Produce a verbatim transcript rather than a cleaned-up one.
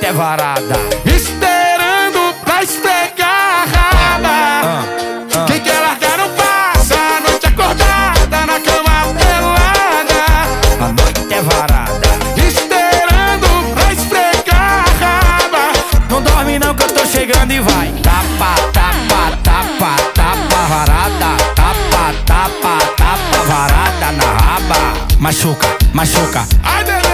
é varada. Esperando pra esfregar a raba. ah, ah. Quem quer largar não passa a noite acordada na cama pelada. A noite é varada. Esperando pra esfregar a raba. Não dorme não que eu tô chegando e vai. Tapa, tapa, tapa, tapa, varada. Tapa, tapa, tapa, varada na raba. Machuca, machuca. Ai,